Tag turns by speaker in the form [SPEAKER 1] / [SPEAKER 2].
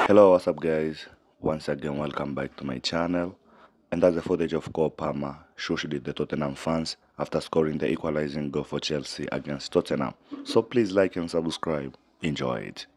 [SPEAKER 1] Hello, what's up guys? Once again, welcome back to my channel. And that's the footage of Cole Palmer, Shushed the Tottenham fans after scoring the equalizing goal for Chelsea against Tottenham. So please like and subscribe. Enjoy it.